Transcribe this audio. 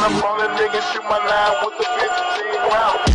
up on a nigga, shoot my line with the 15 round.